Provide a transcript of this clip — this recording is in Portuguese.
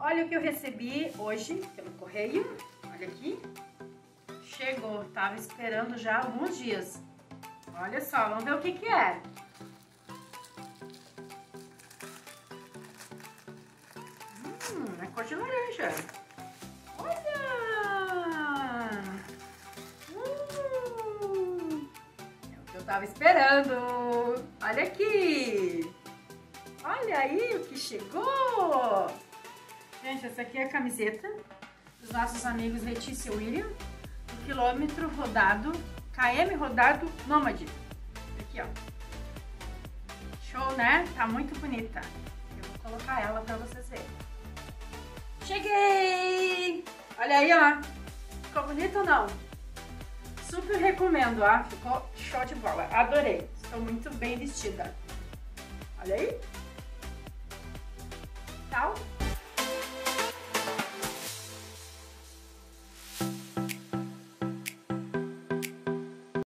Olha o que eu recebi hoje pelo correio. Olha aqui. Chegou, tava esperando já há alguns dias. Olha só, vamos ver o que que é. É cor de laranja. Olha! É o que eu tava esperando. Olha aqui. Olha aí o que chegou. Gente, essa aqui é a camiseta dos nossos amigos Letícia e William, do quilômetro rodado, KM rodado Nômade. Aqui, ó. Show, né? Tá muito bonita. Eu vou colocar ela pra vocês verem. Cheguei! Olha aí, ó. Ficou bonito ou não? Super recomendo, ó. Ficou show de bola. Adorei. Estou muito bem vestida. Olha aí. Tal.